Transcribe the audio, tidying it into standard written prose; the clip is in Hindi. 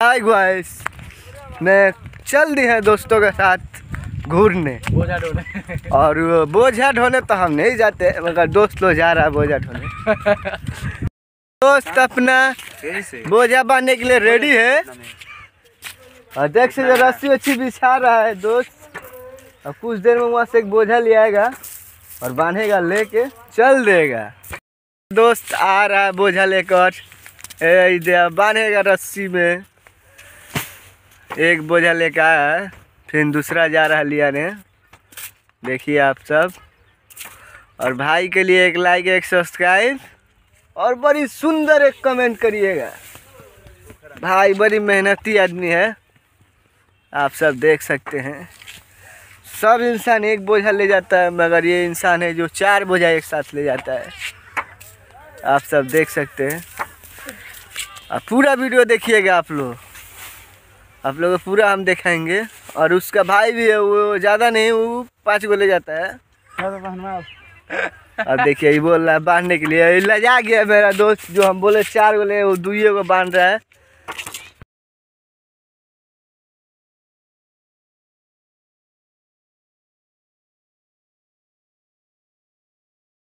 हाय गाइस, मैं चल दी है दोस्तों के साथ घूरने बोझा ढोने। और बोझा ढोने तो हम नहीं जाते, मगर दोस्त लोग जा रहा है बोझा ढोने। दोस्त अपना बोझा बांधने के लिए रेडी है और देख से रस्सी अच्छी बिछा रहा है दोस्त। अब कुछ देर में वहाँ से एक बोझा ले आएगा और बांधेगा, लेके चल देगा। दोस्त आ रहा है बोझा लेकर, बांधेगा रस्सी में। एक बोझा लेकर आया है, फिर दूसरा जा रहा है लिया ने, देखिए आप सब। और भाई के लिए एक लाइक, एक सब्सक्राइब और बड़ी सुंदर एक कमेंट करिएगा। भाई बड़ी मेहनती आदमी है, आप सब देख सकते हैं। सब इंसान एक बोझा ले जाता है, मगर ये इंसान है जो 4 बोझा एक साथ ले जाता है। आप सब देख सकते हैं। अब पूरा वीडियो देखिएगा आप लोग को पूरा हम दिखाएंगे। और उसका भाई भी है, वो ज़्यादा नहीं, वो 5 गो ले जाता है। अब देखिए ये बोल रहा है बांधने के लिए, लजा गया मेरा दोस्त। जो हम बोले 4 गो ले, वो 2 गो बांध रहा है।